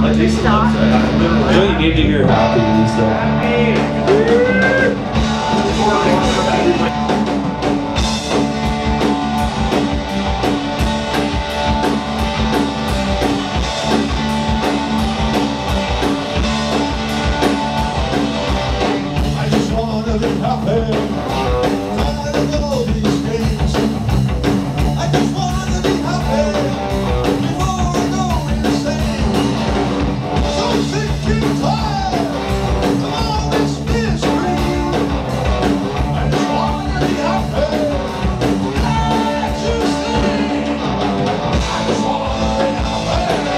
Stop. I really need to hear happy and stuff. I just wanna be happy. Tired of all these games. I just wanna be happy before I go insane. So sick and tired of all this misery. I just wanna be happy. Can't you see? I just wanna be happy.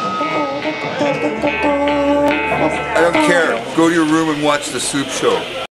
I don't care. Go to your room and watch the Supe show.